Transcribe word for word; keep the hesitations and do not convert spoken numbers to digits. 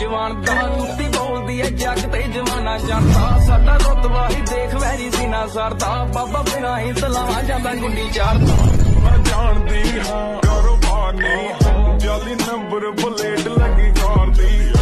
जवान दा कुत्ती बोलदी है जग ते जमाना जानदा साडा रुतबा ही देख वैरी सीना सरदा बाबा बिना ही तलावा जांदा गुंडी चारदा मैं जानदी हां कारोबार नहीं जाली नंबर